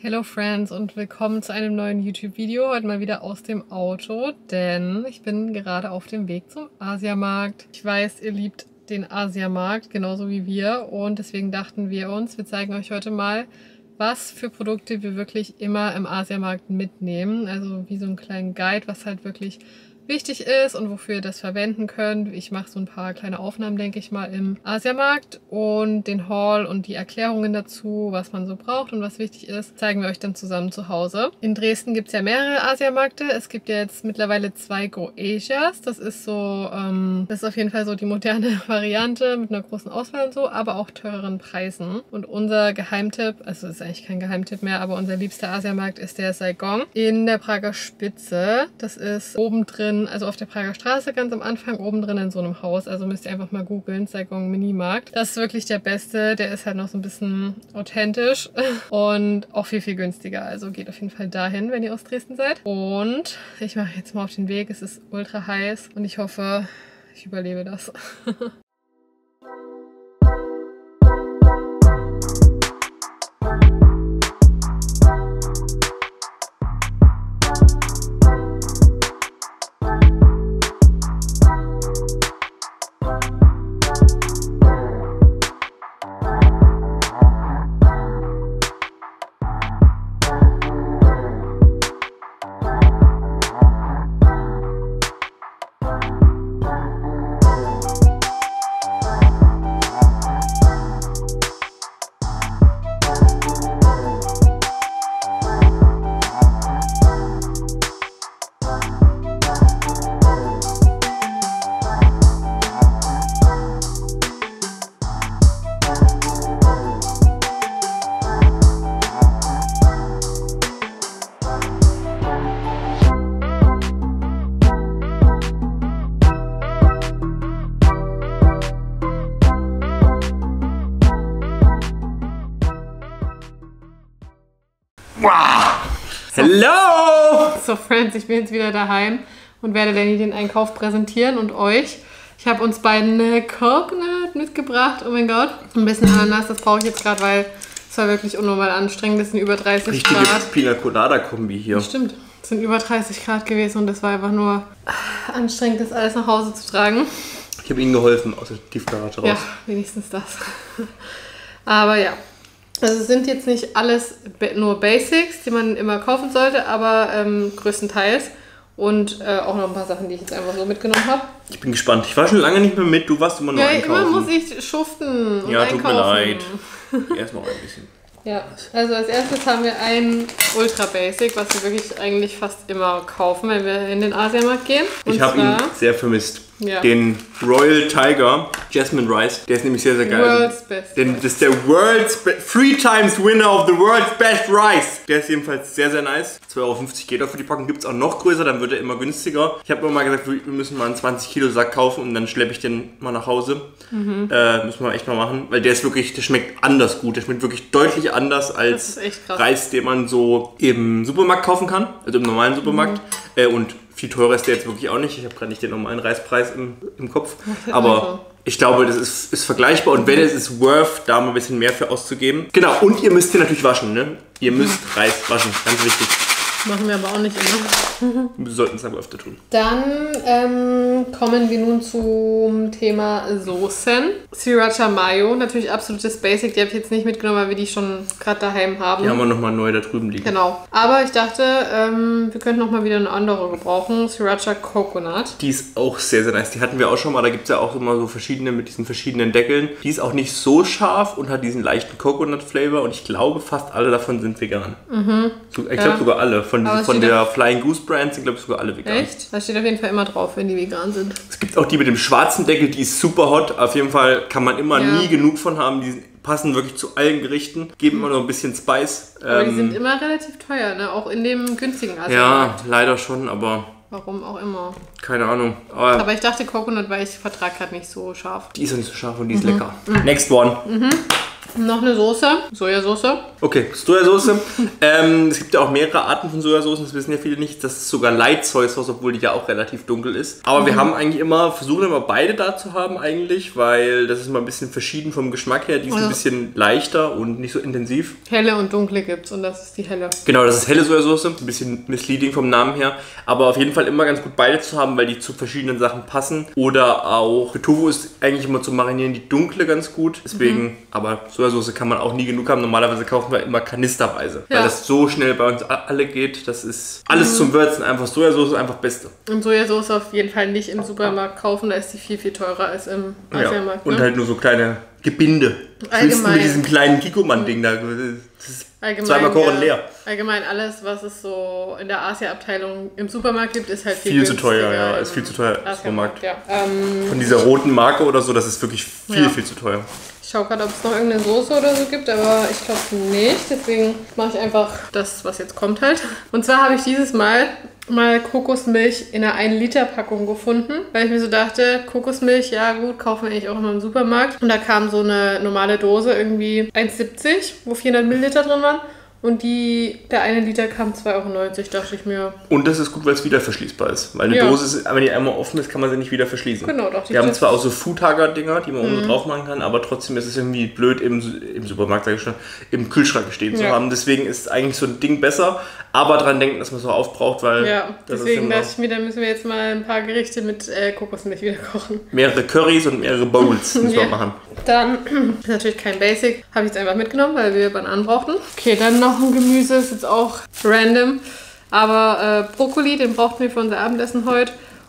Hello Friends und willkommen zu einem neuen YouTube-Video, heute mal wieder aus dem Auto, denn ich bin gerade auf dem Weg zum Asiamarkt. Ich weiß, ihr liebt den Asiamarkt, genauso wie wir, und deswegen dachten wir uns, wir zeigen euch heute mal, was für Produkte wir wirklich immer im Asiamarkt mitnehmen. Also wie so einen kleinen Guide, was halt wirklich wichtig ist und wofür ihr das verwenden könnt. Ich mache so ein paar kleine Aufnahmen, denke ich mal, im Asiamarkt, und den Haul und die Erklärungen dazu, was man so braucht und was wichtig ist, zeigen wir euch dann zusammen zu Hause. In Dresden gibt es ja mehrere Asiamärkte. Es gibt ja jetzt mittlerweile 2 Go-Asias. Das ist so, das ist auf jeden Fall so die moderne Variante mit einer großen Auswahl und so, aber auch teureren Preisen. Und unser Geheimtipp, also ist eigentlich kein Geheimtipp mehr, aber unser liebster Asiamarkt ist der Saigon in der Prager Spitze. Das ist oben drin, also auf der Prager Straße ganz am Anfang, oben drin in so einem Haus. Also müsst ihr einfach mal googeln, Saigon Minimarkt. Das ist wirklich der beste. Der ist halt noch so ein bisschen authentisch und auch viel, viel günstiger. Also geht auf jeden Fall dahin, wenn ihr aus Dresden seid. Und ich mache jetzt mal auf den Weg. Es ist ultra heiß und ich hoffe, ich überlebe das. Hello! So Friends, ich bin jetzt wieder daheim und werde Lenny den Einkauf präsentieren und euch. Ich habe uns beiden eine Coconut mitgebracht. Oh mein Gott. Ein bisschen Ananas, das brauche ich jetzt gerade, weil es war wirklich unnormal anstrengend. Es sind über 30 Grad. Richtige Pina Colada Kombi hier. Stimmt. Es sind über 30 Grad gewesen und das war einfach nur anstrengend, das alles nach Hause zu tragen. Ich habe ihnen geholfen aus der Tiefgarage raus. Ja, wenigstens das. Aber ja. Also es sind jetzt nicht alles nur Basics, die man immer kaufen sollte, aber größtenteils. Und auch noch ein paar Sachen, die ich jetzt einfach so mitgenommen habe. Ich bin gespannt. Ich war schon lange nicht mehr mit. Du warst immer nur einkaufen. Ja, immer muss ich schuften und ja, einkaufen. Tut mir leid. Erstmal ein bisschen. Ja, also als erstes haben wir ein Ultra Basic, was wir wirklich eigentlich fast immer kaufen, wenn wir in den Asiamarkt gehen. Und ich habe ihn sehr vermisst. Ja. Den Royal Tiger Jasmine Rice. Der ist nämlich sehr, sehr geil. World's Best. Das ist der World's Best, 3 times Winner of the World's Best Rice. Der ist jedenfalls sehr, sehr nice. 2,50 € geht er für die Packung. Gibt es auch noch größer, dann wird er immer günstiger. Ich habe immer mal gesagt, wir müssen mal einen 20 Kilo Sack kaufen und dann schleppe ich den mal nach Hause. Müssen wir echt mal machen, weil der ist wirklich, der schmeckt anders gut. Der schmeckt wirklich deutlich anders als Reis, den man so im Supermarkt kaufen kann. Also im normalen Supermarkt. Und viel teurer ist der jetzt wirklich auch nicht. Ich habe gerade nicht den normalen Reispreis im Kopf. Aber ich glaube, das ist vergleichbar. Und wenn es ist worth, da mal ein bisschen mehr für auszugeben. Genau, und ihr müsst den natürlich waschen. Ne? Ihr müsst Reis waschen, ganz wichtig. Machen wir aber auch nicht immer. Wir sollten es aber öfter tun. Dann kommen wir nun zum Thema Soßen. Sriracha Mayo, natürlich absolutes Basic. Die habe ich jetzt nicht mitgenommen, weil wir die schon gerade daheim haben. Die haben wir nochmal neu da drüben liegen. Genau. Aber ich dachte, wir könnten nochmal wieder eine andere gebrauchen. Sriracha Coconut. Die ist auch sehr, sehr nice. Die hatten wir auch schon mal. Da gibt es ja auch immer so verschiedene mit diesen verschiedenen Deckeln. Die ist auch nicht so scharf und hat diesen leichten Coconut-Flavor. Und ich glaube, fast alle davon sind vegan. Ich glaube sogar alle. Von der Flying Goose Brand sind, glaube ich, sogar alle vegan. Echt? Da steht auf jeden Fall immer drauf, wenn die vegan sind. Es gibt auch die mit dem schwarzen Deckel, die ist super hot. Auf jeden Fall kann man immer nie genug von haben. Die passen wirklich zu allen Gerichten, geben immer noch ein bisschen Spice. Aber die sind immer relativ teuer, ne? Auch in dem günstigen Asiamarkt. Ja, leider schon, aber... Warum auch immer. Keine Ahnung. Aber ich dachte Coconut, weil ich vertrage gerade nicht so scharf. Die ist ja nicht so scharf und die ist lecker. Next one. Noch eine Soße, Sojasauce. Okay, Sojasauce. Es gibt ja auch mehrere Arten von Sojasauce, das wissen ja viele nicht. Das ist sogar Light Soy Sauce, obwohl die ja auch relativ dunkel ist. Aber wir haben eigentlich versuchen immer beide da zu haben eigentlich, weil das ist mal ein bisschen verschieden vom Geschmack her. Die ist ein bisschen leichter und nicht so intensiv. Helle und dunkle gibt's und das ist die helle. Genau, das ist helle Sojasauce, ein bisschen misleading vom Namen her. Aber auf jeden Fall immer ganz gut beide zu haben, weil die zu verschiedenen Sachen passen. Oder auch, für Tofu ist eigentlich immer zum Marinieren die dunkle ganz gut. Deswegen, aber Sojasauce kann man auch nie genug haben. Normalerweise kaufen wir immer kanisterweise, weil das so schnell bei uns alle geht. Das ist alles zum Würzen, einfach Sojasauce, einfach Beste. Und Sojasauce auf jeden Fall nicht im Supermarkt kaufen, da ist die viel, viel teurer als im Asiamarkt. Und halt nur so kleine Gebinde. Allgemein. Mit diesem kleinen Kikoman-Ding da. Das ist zweimal kochen leer. Allgemein alles, was es so in der Asia-Abteilung im Supermarkt gibt, ist halt viel zu teuer. Ja, ist viel zu teuer im Supermarkt. Ja. Von dieser roten Marke oder so, das ist wirklich viel zu teuer. Ich schaue gerade, ob es noch irgendeine Soße oder so gibt, aber ich glaube nicht. Deswegen mache ich einfach das, was jetzt kommt halt. Und zwar habe ich dieses Mal Kokosmilch in einer 1-Liter-Packung gefunden, weil ich mir so dachte, Kokosmilch, ja gut, kaufen wir eigentlich auch immer im Supermarkt. Und da kam so eine normale Dose, irgendwie 1,70, wo 400 Milliliter drin waren. Und der 1 Liter kam 2,90 €, dachte ich mir. Und das ist gut, weil es wieder verschließbar ist. Weil eine Dose, wenn die einmal offen ist, kann man sie nicht wieder verschließen. Genau, doch. Die haben zwar auch so Foodhager-Dinger, die man oben so drauf machen kann, aber trotzdem ist es irgendwie blöd, im Supermarkt, sage ich schon, im Kühlschrank stehen zu haben. Deswegen ist eigentlich so ein Ding besser, aber dran denken, dass man es auch aufbraucht, weil... Ja, deswegen dachte ich mir, da müssen wir jetzt mal ein paar Gerichte mit Kokosmilch wieder kochen. Mehrere Currys und mehrere Bowls müssen wir machen. Dann, ist natürlich kein Basic, habe ich jetzt einfach mitgenommen, weil wir Bananen brauchten. Okay, dann noch ein Gemüse, ist jetzt auch random, aber Brokkoli, den brauchten wir für unser Abendessen heute.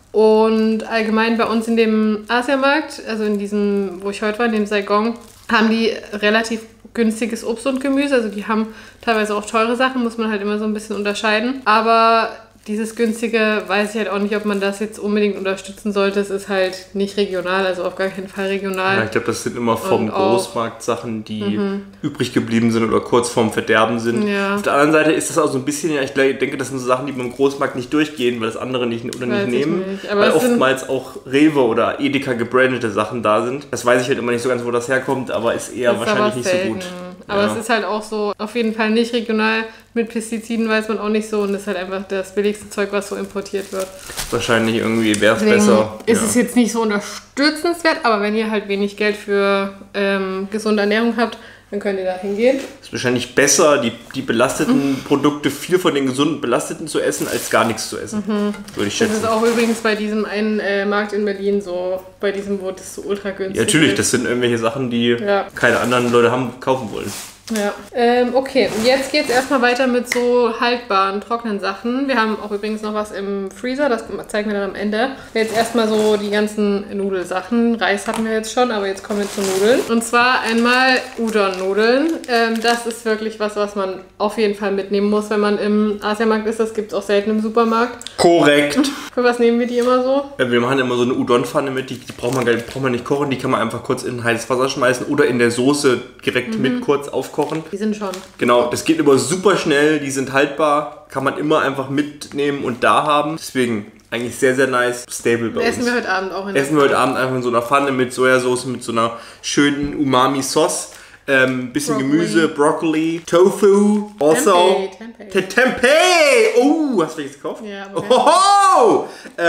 Und allgemein bei uns in dem Asiamarkt, also in diesem, wo ich heute war, in dem Saigon, haben die relativ günstiges Obst und Gemüse. Also die haben teilweise auch teure Sachen, muss man halt immer so ein bisschen unterscheiden. Aber dieses günstige, weiß ich halt auch nicht, ob man das jetzt unbedingt unterstützen sollte. Es ist halt nicht regional, also auf gar keinen Fall regional. Ja, ich glaube, das sind immer vom Großmarkt Sachen, die übrig geblieben sind oder kurz vorm Verderben sind. Ja. Auf der anderen Seite ist das auch so ein bisschen, ich denke, das sind so Sachen, die beim Großmarkt nicht durchgehen, weil das andere nicht nehmen. Nicht. Aber weil oftmals auch Rewe oder Edeka gebrandete Sachen da sind. Das weiß ich halt immer nicht so ganz, wo das herkommt, aber ist eher wahrscheinlich nicht so gut. Aber es ist halt auch so, auf jeden Fall nicht regional. Mit Pestiziden weiß man auch nicht so und das ist halt einfach das billigste Zeug, was so importiert wird. Wahrscheinlich irgendwie wäre es besser. Ist es jetzt nicht so unterstützenswert, aber wenn ihr halt wenig Geld für gesunde Ernährung habt, dann könnt ihr da hingehen. Es ist wahrscheinlich besser, die belasteten Produkte, viel von den gesunden belasteten zu essen, als gar nichts zu essen. Würde ich schätzen. Das ist auch übrigens bei diesem einen Markt in Berlin so, bei diesem, wo das so ultra günstig ist. Ja, natürlich, das sind irgendwelche Sachen, die keine anderen Leute kaufen wollen. Ja, okay. Jetzt geht es erstmal weiter mit so haltbaren, trockenen Sachen. Wir haben auch übrigens noch was im Freezer, das zeigen wir dann am Ende. Jetzt erstmal so die ganzen Nudelsachen. Reis hatten wir jetzt schon, aber jetzt kommen wir zu Nudeln. Und zwar einmal Udon-Nudeln. Das ist wirklich was man auf jeden Fall mitnehmen muss, wenn man im Asiamarkt ist. Das gibt es auch selten im Supermarkt. Korrekt. Für was nehmen wir die immer so? Wir machen immer so eine Udon-Pfanne mit, die braucht man nicht kochen, die kann man einfach kurz in heißes Wasser schmeißen oder in der Soße direkt mit kurz aufkochen. Die sind schon. Genau, das geht immer super schnell, die sind haltbar, kann man immer einfach mitnehmen und da haben. Deswegen eigentlich sehr, sehr nice, stable bei uns. Essen wir heute Abend auch in Essen wir heute Abend einfach in so einer Pfanne mit Sojasauce, mit so einer schönen Umami-Sauce. Bisschen Gemüse, Broccoli, Tofu, also Tempeh. Oh, hast du welches gekauft? Ja, okay. Oh!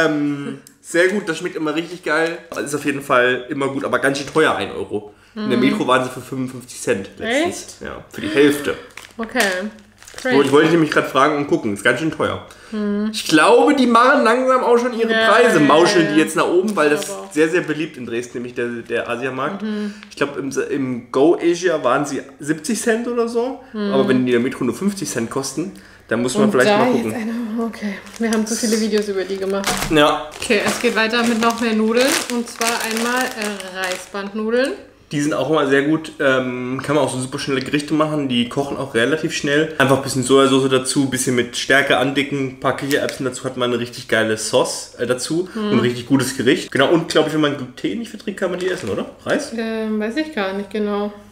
Sehr gut, das schmeckt immer richtig geil. Ist auf jeden Fall immer gut, aber ganz schön teuer, 1 €. In der Metro waren sie für 55 Cent letztens. Echt? Ja, für die Hälfte. Okay. So, ich wollte nämlich gerade fragen und gucken, ist ganz schön teuer. Ich glaube, die machen langsam auch schon ihre Preise, mauscheln die jetzt nach oben, weil das ist sehr, sehr beliebt in Dresden, nämlich der Asiamarkt. Ich glaube, im Go Asia waren sie 70 Cent oder so, aber wenn die in der Metro nur 50 Cent kosten, dann muss man vielleicht mal gucken. Okay, wir haben zu viele Videos über die gemacht. Ja. Okay, es geht weiter mit noch mehr Nudeln und zwar einmal Reisbandnudeln. Die sind auch immer sehr gut, kann man auch so super schnelle Gerichte machen, die kochen auch relativ schnell. Einfach ein bisschen Sojasauce dazu, ein bisschen mit Stärke andicken, ein paar Kichererbsen dazu, hat man eine richtig geile Sauce dazu und ein richtig gutes Gericht. Genau, und glaube ich, wenn man Gluten nicht verträgt, kann man die essen, oder? Reis? Weiß ich gar nicht genau.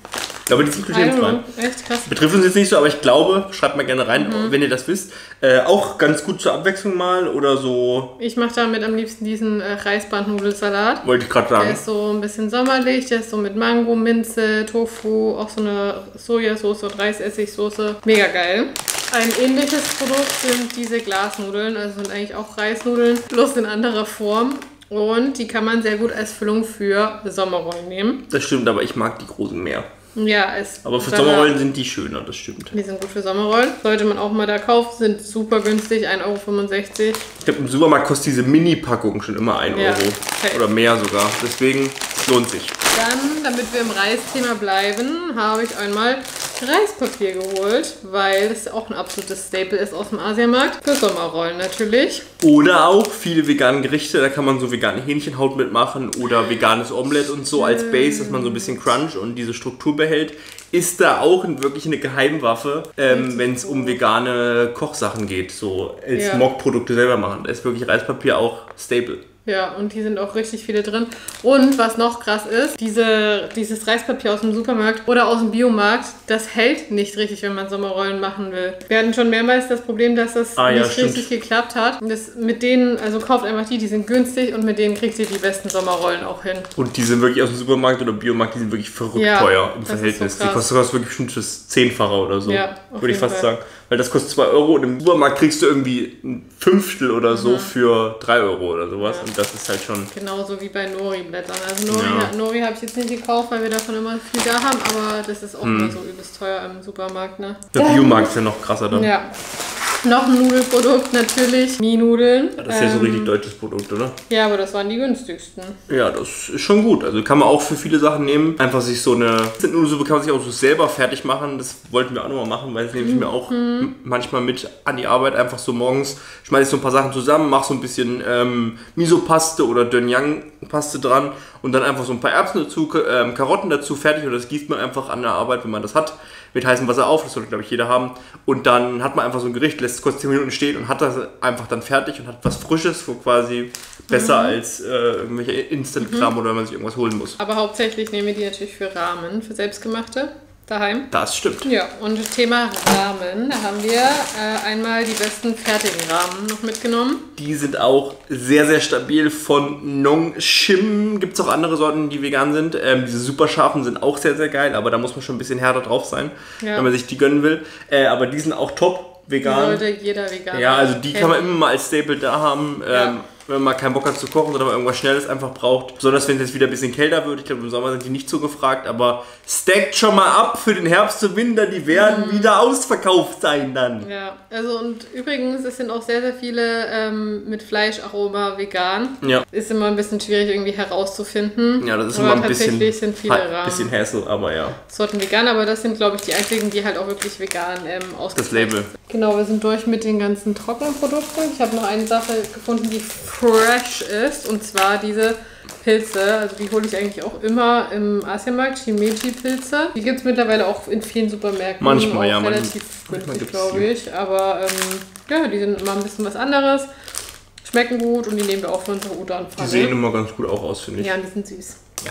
Ich glaube, die sind glutenfrei. Echt krass. Betrifft uns jetzt nicht so, aber ich glaube, schreibt mal gerne rein, wenn ihr das wisst. Auch ganz gut zur Abwechslung mal oder so. Ich mache damit am liebsten diesen Reisbandnudelsalat. Wollte ich gerade sagen. Der ist so ein bisschen sommerlich, der ist so mit Mango, Minze, Tofu, auch so eine Sojasauce und Reisessigsoße. Mega geil. Ein ähnliches Produkt sind diese Glasnudeln, also sind eigentlich auch Reisnudeln, bloß in anderer Form. Und die kann man sehr gut als Füllung für Sommerrollen nehmen. Das stimmt, aber ich mag die großen mehr. Ja, aber für Sommerrollen sind die schöner, das stimmt. Die sind gut für Sommerrollen. Sollte man auch mal da kaufen, sind super günstig, 1,65 Euro. Ich glaube, im Supermarkt kostet diese Mini-Packung schon immer 1 Euro. Okay. Oder mehr sogar. Deswegen lohnt sich. Dann, damit wir im Reisthema bleiben, habe ich einmal Reispapier geholt, weil das auch ein absolutes Staple ist aus dem Asiamarkt. Für Sommerrollen natürlich. Oder auch viele vegane Gerichte, da kann man so vegane Hähnchenhaut mitmachen oder veganes Omelette und so als Base, dass man so ein bisschen Crunch und diese Struktur behält. Ist da auch wirklich eine Geheimwaffe, wenn es um vegane Kochsachen geht, so als Mockprodukte selber machen. Da ist wirklich Reispapier auch Staple. Ja, und hier sind auch richtig viele drin. Und was noch krass ist, dieses Reispapier aus dem Supermarkt oder aus dem Biomarkt, das hält nicht richtig, wenn man Sommerrollen machen will. Wir hatten schon mehrmals das Problem, dass das nicht richtig geklappt hat. Das mit denen, also kauft einfach die sind günstig und mit denen kriegt ihr die besten Sommerrollen auch hin. Und die sind wirklich aus dem Supermarkt oder Biomarkt, die sind wirklich verrückt teuer im Verhältnis. So die kosten wirklich bestimmt das 10-fache oder so, würde ich fast sagen. Weil das kostet 2 Euro und im Supermarkt kriegst du irgendwie ein Fünftel oder so für 3 Euro oder sowas. Und das ist halt schon... Genauso wie bei Nori-Blättern. Also Nori habe ich jetzt nicht gekauft, weil wir davon immer viel da haben, aber das ist auch immer so übelst teuer im Supermarkt, ne? Der Biomarkt ist ja noch krasser dann. Ja. Noch ein Nudelprodukt natürlich, Mie-Nudeln. Das ist ja so ein richtig deutsches Produkt, oder? Ja, aber das waren die günstigsten. Ja, das ist schon gut. Also kann man auch für viele Sachen nehmen. Einfach sich so eine Nudelsuppe kann man sich auch so selber fertig machen. Das wollten wir auch nochmal machen, weil das nehme ich mir auch manchmal mit an die Arbeit. Einfach so morgens schmeiße ich so ein paar Sachen zusammen, mache so ein bisschen Miso-Paste oder Doenjang-Paste dran und dann einfach so ein paar Erbsen dazu, Karotten dazu, fertig. Und das gießt man einfach an der Arbeit, wenn man das hat, mit heißem Wasser auf. Das sollte, glaube ich, jeder haben. Und dann hat man einfach so ein Gericht, lässt es kurz 10 Minuten stehen und hat das einfach dann fertig und hat was Frisches, wo quasi besser als irgendwelche Instant-Kram oder wenn man sich irgendwas holen muss. Aber hauptsächlich nehmen wir die natürlich für Ramen, für selbstgemachte. Daheim. Das stimmt. Ja, und Thema Ramen, da haben wir einmal die besten fertigen Ramen noch mitgenommen. Die sind auch sehr, sehr stabil. Von Nongshim gibt es auch andere Sorten, die vegan sind. Diese super scharfen sind auch sehr, sehr geil, aber da muss man schon ein bisschen härter drauf sein, wenn man sich die gönnen will. Aber die sind auch top vegan. Die sollte jeder vegan. Ja, also die kann man immer mal als Staple da haben. Wenn man mal keinen Bock hat zu kochen oder man irgendwas Schnelles einfach braucht. Besonders wenn es jetzt wieder ein bisschen kälter wird. Ich glaube, im Sommer sind die nicht so gefragt. Aber stackt schon mal ab für den Herbst und Winter. Die werden wieder ausverkauft sein dann. Ja, also und übrigens, es sind auch sehr, sehr viele mit Fleischaroma vegan. Ja. Ist immer ein bisschen schwierig irgendwie herauszufinden. Ja, das ist immer ein bisschen, sind viele Rahmen. Bisschen Hassel, aber ja. Sorten vegan, aber das sind, glaube ich, die einzigen, die halt auch wirklich vegan ausgezeichnet das Label. Genau, wir sind durch mit den ganzen Trockenprodukten. Ich habe noch eine Sache gefunden, die fresh ist, und zwar diese Pilze. Also die hole ich eigentlich auch immer im Asiamarkt, Shimeji-Pilze. Die gibt es mittlerweile auch in vielen Supermärkten. Manchmal, ja. Relativ günstig, glaube ich. Aber ja, die sind immer ein bisschen was anderes. Schmecken gut und die nehmen wir auch für unsere Udon-Pfanne. Die sehen immer ganz gut auch aus, finde ich. Ja, und die sind süß. Ja.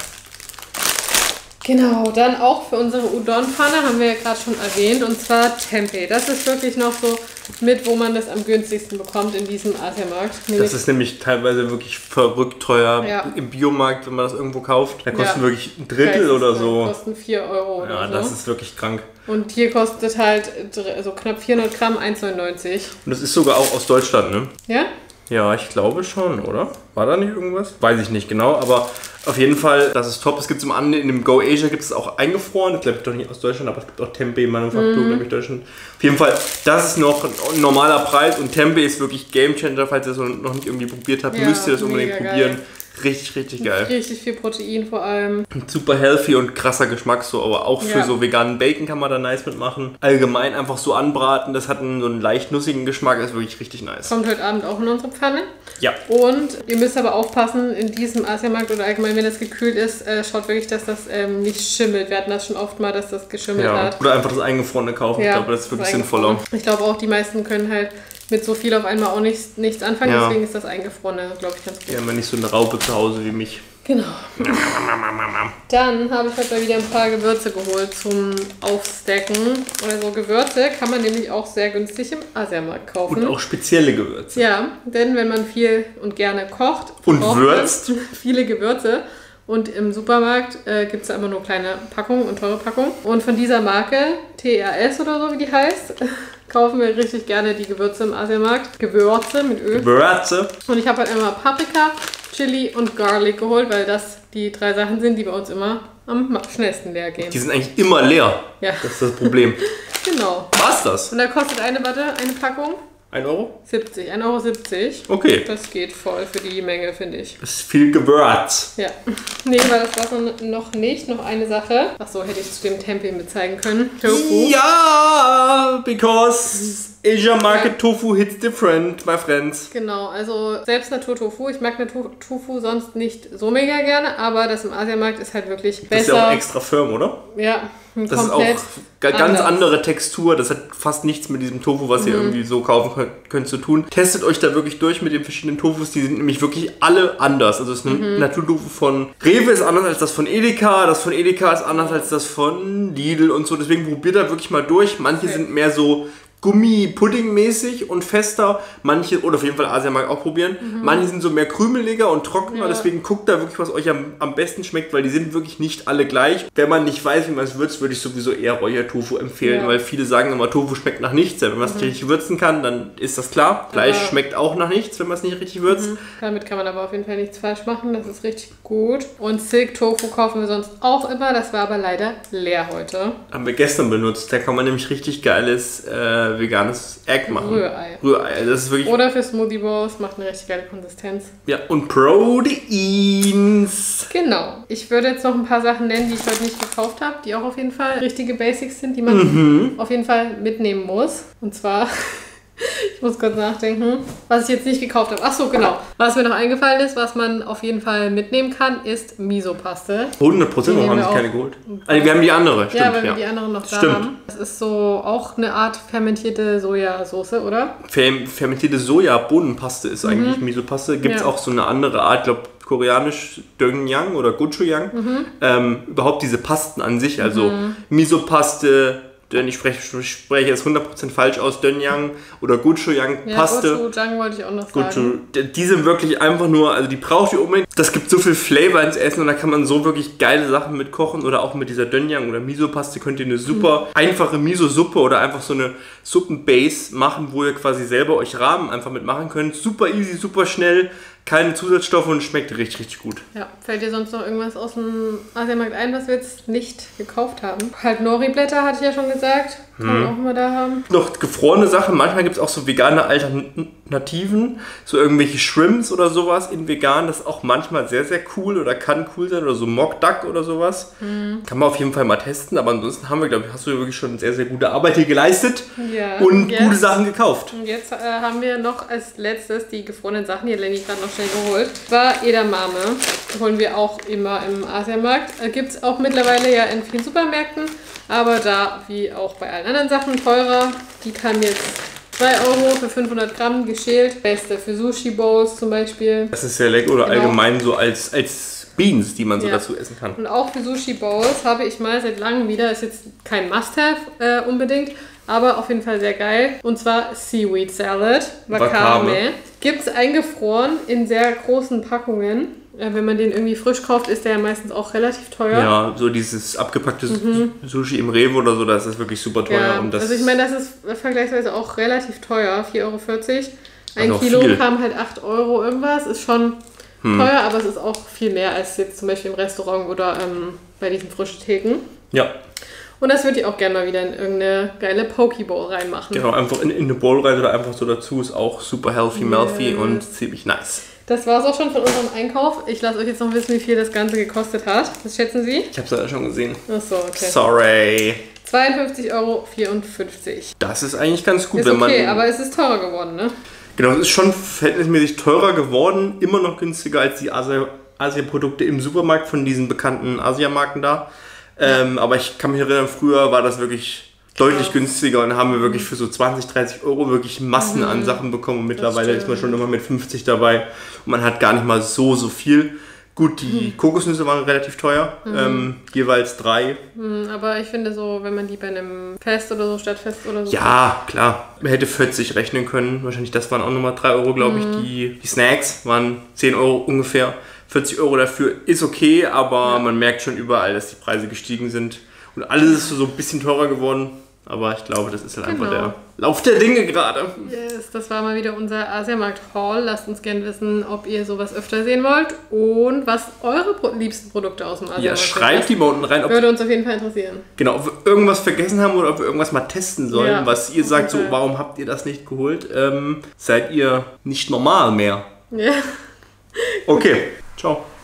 Genau, dann auch für unsere Udon-Pfanne haben wir ja gerade schon erwähnt, und zwar Tempeh. Das ist wirklich noch so mit, wo man das am günstigsten bekommt in diesem Asiamarkt. Das ist nämlich teilweise wirklich verrückt teuer im Biomarkt, wenn man das irgendwo kauft. Da kosten wirklich ein Drittel oder so. Kosten 4 Euro oder so. Ja, das ist wirklich krank. Und hier kostet halt so knapp 400 Gramm 1,99. Und das ist sogar auch aus Deutschland, ne? Ja? Ja, ich glaube schon, oder? War da nicht irgendwas? Weiß ich nicht genau, aber auf jeden Fall, das ist top. Es gibt zum anderen, in dem Go Asia gibt es auch eingefroren. Das glaube ich doch nicht aus Deutschland, aber es gibt auch Tempeh Manufaktur, glaube ich, Deutschland. Auf jeden Fall, das ist noch ein normaler Preis und Tempeh ist wirklich Game Changer. Falls ihr das noch nicht irgendwie probiert habt, müsst ihr das unbedingt probieren. Richtig, richtig geil. Richtig viel Protein vor allem. Super healthy und krasser Geschmack so, aber auch für so veganen Bacon kann man da nice mitmachen. Allgemein einfach so anbraten, das hat so einen leicht nussigen Geschmack, ist wirklich richtig nice. Kommt heute Abend auch in unsere Pfanne. Ja. Und ihr müsst aber aufpassen, in diesem Asiamarkt oder allgemein, wenn das gekühlt ist, schaut wirklich, dass das nicht schimmelt. Wir hatten das schon oft mal, dass das geschimmelt hat. Oder einfach das Eingefrorene kaufen, ich glaube, das ist wirklich sinnvoller. Ich glaube auch, die meisten können halt mit so viel auf einmal auch nichts anfangen, deswegen ist das Eingefrorene, glaube ich, ganz gut. Ja, wenn nicht so eine Raupe zu Hause wie mich. Genau. Dann habe ich heute mal wieder ein paar Gewürze geholt zum Aufstacken. Oder so Gewürze kann man nämlich auch sehr günstig im Asiamarkt kaufen. Und auch spezielle Gewürze. Ja, denn wenn man viel und gerne kocht und würzt, viele Gewürze. Und im Supermarkt gibt es immer nur kleine Packungen und teure Packungen. Und von dieser Marke, TRS oder so wie die heißt, kaufen wir richtig gerne die Gewürze im Asiamarkt. Gewürze mit Öl. Gewürze. Und ich habe halt immer Paprika, Chili und Garlic geholt, weil das die 3 Sachen sind, die bei uns immer am schnellsten leer gehen. Die sind eigentlich immer leer. Ja. Das ist das Problem. Genau. War's das? Und da kostet eine Packung 1 Euro? 70, 1,70 Euro. Okay. Das geht voll für die Menge, finde ich. Das ist viel Gewürz. Ja. Nee, weil das war noch nicht. Noch eine Sache. Achso, hätte ich zu dem Tempeh mit zeigen können. Tofu. Ja, because Asia Market Tofu hits different, my friends. Genau, also selbst Naturtofu. Ich mag Naturtofu sonst nicht so mega gerne, aber das im Asiamarkt ist halt wirklich besser. Das ist ja auch extra firm, oder? Ja, das ist auch ganz andere Textur. Das hat fast nichts mit diesem Tofu, was ihr irgendwie so kaufen könnt, zu tun. Testet euch da wirklich durch mit den verschiedenen Tofus. Die sind nämlich wirklich alle anders. Also das Naturtofu von Rewe ist anders als das von Edeka. Das von Edeka ist anders als das von Lidl und so. Deswegen probiert da wirklich mal durch. Manche sind mehr so Gummi-Pudding-mäßig und fester, manche, oder auf jeden Fall Asiamarkt auch probieren, manche sind so mehr krümeliger und trockener, deswegen guckt da wirklich, was euch am besten schmeckt, weil die sind wirklich nicht alle gleich. Wenn man nicht weiß, wie man es würzt, würde ich sowieso eher Räuchertofu empfehlen, weil viele sagen immer, Tofu schmeckt nach nichts. Wenn man es nicht richtig würzen kann, dann ist das klar. Fleisch schmeckt auch nach nichts, wenn man es nicht richtig würzt. Damit kann man aber auf jeden Fall nichts falsch machen, das ist richtig gut. Und Silk Tofu kaufen wir sonst auch immer, das war aber leider leer heute. Haben wir gestern benutzt, da kann man nämlich richtig geiles veganes Egg machen. Rührei. Das ist wirklich. Oder für Smoothie Bowls, macht eine richtig geile Konsistenz. Ja, und Proteins. Genau. Ich würde jetzt noch ein paar Sachen nennen, die ich heute nicht gekauft habe, die auch auf jeden Fall richtige Basics sind, die man auf jeden Fall mitnehmen muss. Und zwar, ich muss kurz nachdenken, was ich jetzt nicht gekauft habe. Achso, genau. Was mir noch eingefallen ist, was man auf jeden Fall mitnehmen kann, ist Miso-Paste. 100% haben sich keine geholt. Also wir haben die andere, stimmt. Ja, weil wir die anderen noch da haben. Das ist so auch eine Art fermentierte Sojasauce, oder? Fermentierte Sojabohnenpaste ist eigentlich Miso-Paste. Gibt es auch so eine andere Art, ich glaube koreanisch Doenjang oder Gochujang. Überhaupt diese Pasten an sich, also Miso-Paste, denn ich spreche es 100% falsch aus, Doenjang oder Gochujang-Paste. Ja, Gochujang wollte ich auch noch sagen. Die sind wirklich einfach nur, also die braucht ihr unbedingt. Das gibt so viel Flavor ins Essen und da kann man so wirklich geile Sachen mit kochen oder auch mit dieser Doenjang oder Miso-Paste könnt ihr eine super einfache Miso-Suppe oder einfach so eine Suppenbase machen, wo ihr quasi selber euch Rahmen einfach mitmachen könnt. Super easy, super schnell. Keine Zusatzstoffe und schmeckt richtig, richtig gut. Ja, fällt dir sonst noch irgendwas aus dem Asiamarkt ein, was wir jetzt nicht gekauft haben? Halt Nori-Blätter, hatte ich ja schon gesagt. Kann man auch immer da haben. Noch gefrorene Sachen. Manchmal gibt es auch so vegane Alternativen. So irgendwelche Shrimps oder sowas in vegan. Das ist auch manchmal sehr, sehr cool oder kann cool sein. Oder so Mock Duck oder sowas. Kann man auf jeden Fall mal testen. Aber ansonsten haben wir, glaube ich, hast du wirklich schon sehr, sehr gute Arbeit hier geleistet. Ja, und gute Sachen gekauft. Und jetzt haben wir noch als letztes die gefrorenen Sachen. Die hat Lenny gerade noch schnell geholt. War Edamame. Holen wir auch immer im Asiamarkt. Gibt es auch mittlerweile ja in vielen Supermärkten. Aber da, wie auch bei allen anderen Sachen, teurer. Die kann jetzt 2 Euro für 500 Gramm geschält. Beste für Sushi Bowls zum Beispiel. Das ist sehr lecker oder allgemein so als Beans, die man so dazu essen kann. Und auch für Sushi Bowls habe ich mal seit langem wieder, ist jetzt kein Must-Have unbedingt, aber auf jeden Fall sehr geil. Und zwar Seaweed Salad, Wakame. Gibt es eingefroren in sehr großen Packungen. Wenn man den irgendwie frisch kauft, ist der ja meistens auch relativ teuer. Ja, so dieses abgepackte Sushi im Rewe oder so, das ist wirklich super teuer. Ja, und das also ich meine, das ist vergleichsweise auch relativ teuer, 4,40 Euro. Ein Kilo kam halt 8 Euro irgendwas, ist schon teuer, aber es ist auch viel mehr als jetzt zum Beispiel im Restaurant oder bei diesen frischen Theken. Ja. Und das würde ich auch gerne mal wieder in irgendeine geile Pokeball reinmachen. Genau, einfach in eine Bowl rein oder einfach so dazu, ist auch super healthy und ziemlich nice. Das war es auch schon von unserem Einkauf. Ich lasse euch jetzt noch wissen, wie viel das Ganze gekostet hat. Was schätzen Sie? Ich habe es ja schon gesehen. Achso, okay. Sorry. 52,54 Euro. Das ist eigentlich ganz gut, ist wenn man... okay, aber es ist teurer geworden, ne? Genau, es ist schon verhältnismäßig teurer geworden. Immer noch günstiger als die Asia-Produkte im Supermarkt von diesen bekannten Asiamarken da. Aber ich kann mich erinnern, früher war das wirklich deutlich günstiger und dann haben wir wirklich für so 20, 30 Euro wirklich Massen an Sachen bekommen und mittlerweile ist man schon immer mit 50 dabei und man hat gar nicht mal so viel. Gut, die Kokosnüsse waren relativ teuer, jeweils 3. Aber ich finde so, wenn man die bei einem Fest oder so, Stadtfest oder so... Ja, klar. Man hätte 40 rechnen können. Wahrscheinlich das waren auch nochmal 3 Euro, glaube ich. Die Snacks waren 10 Euro ungefähr. 40 Euro dafür ist okay, aber man merkt schon überall, dass die Preise gestiegen sind. Und alles ist so ein bisschen teurer geworden. Aber ich glaube, das ist halt einfach der Lauf der Dinge gerade. Yes, das war mal wieder unser Asiamarkt-Haul. Lasst uns gerne wissen, ob ihr sowas öfter sehen wollt und was eure liebsten Produkte aus dem Asiamarkt sind. Ja, schreibt die mal unten rein. Würde uns auf jeden Fall interessieren. Genau, ob wir irgendwas vergessen haben oder ob wir irgendwas mal testen sollen, was ihr sagt, so, warum habt ihr das nicht geholt? Seid ihr nicht normal mehr? Ja. Okay, ciao.